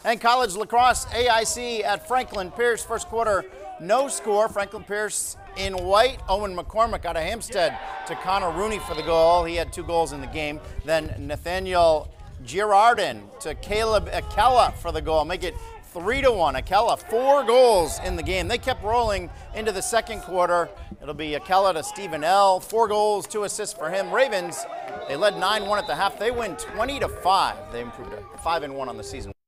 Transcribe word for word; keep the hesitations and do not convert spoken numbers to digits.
And college lacrosse, A I C at Franklin Pierce. First quarter, no score. Franklin Pierce in white. Owen McCormick out of Hampstead to Connor Rooney for the goal. He had two goals in the game. Then Nathaniel Girardin to Caleb Akella for the goal. Make it three to one. Akella, four goals in the game. They kept rolling into the second quarter. It'll be Akella to Stephen L. Four goals, two assists for him. Ravens, they led nine one at the half. They win twenty to five. They improved to five and one on the season.